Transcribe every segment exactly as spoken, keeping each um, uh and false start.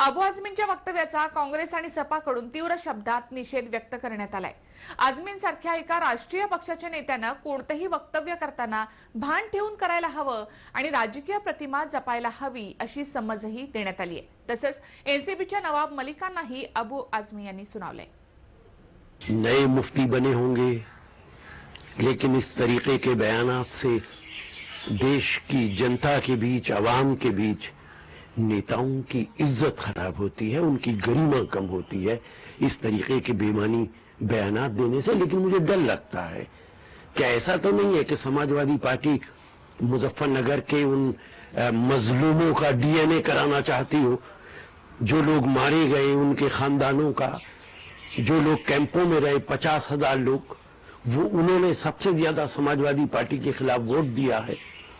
अबू आझमींच्या वक्तव्याचा काँग्रेस आणि सपाकडून तीव्र शब्दात निषेध व्यक्त करण्यात आलाय। आझमींसारख्या एका राष्ट्रीय पक्षाच्या नेत्यानं कोणतेही वक्तव्य करताना भान ठेवून करायला हवं आणि राजकीय प्रतिमा जपायला हवी अशी समजही देण्यात आली आहे। तसंच एनसीपीच्या नवाब मलिकांनाही अबू आझमी यांनी सुनावले। नए मुफ्ती बने होंगे, लेकिन इस तरीके के बयानात से देश की जनता के बीच, आवाम के बीच नेताओं की इज्जत खराब होती है, उनकी गरिमा कम होती है इस तरीके के बेमानी बयानात देने से। लेकिन मुझे डर लगता है कि ऐसा तो नहीं है कि समाजवादी पार्टी मुजफ्फरनगर के उन मजलूमों का डीएनए कराना चाहती हो, जो लोग मारे गए उनके खानदानों का, जो लोग कैंपों में रहे पचास हजार लोग, वो उन्होंने सबसे ज्यादा समाजवादी पार्टी के खिलाफ वोट दिया है।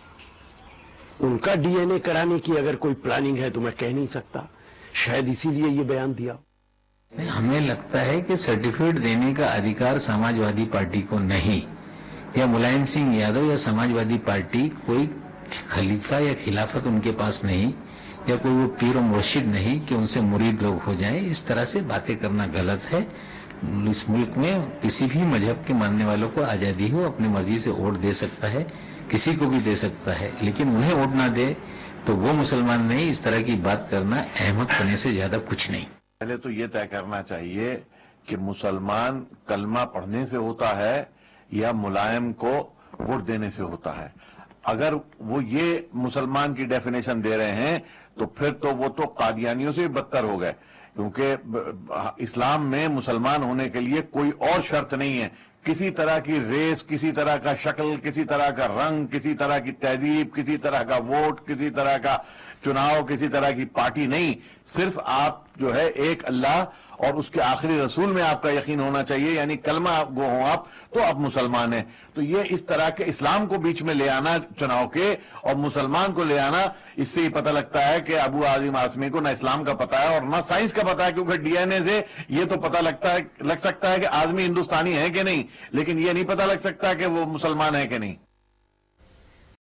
उनका डीएनए कराने की अगर कोई प्लानिंग है तो मैं कह नहीं सकता, शायद इसीलिए ये बयान दिया। हमें लगता है कि सर्टिफिकेट देने का अधिकार समाजवादी पार्टी को नहीं, या मुलायम सिंह यादव या समाजवादी पार्टी कोई खलीफा या खिलाफत उनके पास नहीं, या कोई वो पीर और मुर्शिद नहीं कि उनसे मुरीद लोग हो जाएं। इस तरह से बातें करना गलत है। इस मुल्क में किसी भी मजहब के मानने वालों को आजादी हो, अपनी मर्जी से वोट दे सकता है, किसी को भी दे सकता है, लेकिन उन्हें वोट ना दे तो वो मुसलमान नहीं। इस तरह की बात करना अहमक होने से ज्यादा कुछ नहीं। पहले तो ये तय करना चाहिए कि मुसलमान कलमा पढ़ने से होता है या मुलायम को वोट देने से होता है। अगर वो ये मुसलमान की डेफिनेशन दे रहे हैं तो फिर तो वो तो कादियानियों से भी बदतर हो गए, क्योंकि इस्लाम में मुसलमान होने के लिए कोई और शर्त नहीं है। किसी तरह की रेस, किसी तरह का शक्ल, किसी तरह का रंग, किसी तरह की तहजीब, किसी तरह का वोट, किसी तरह का चुनाव, किसी तरह की पार्टी नहीं। सिर्फ आप जो है एक अल्लाह और उसके आखिरी रसूल में आपका यकीन होना चाहिए, यानी कलमा गो हो आप तो आप मुसलमान हैं। तो ये इस तरह के इस्लाम को बीच में ले आना चुनाव के और मुसलमान को ले आना, इससे ही पता लगता है कि अबू आज़म आज़मी को ना इस्लाम का पता है और ना साइंस का पता है, क्योंकि डीएनए से ये तो पता लगता है लग सकता है कि आज़मी हिंदुस्तानी है कि नहीं, लेकिन ये नहीं पता लग सकता कि वो मुसलमान है कि नहीं।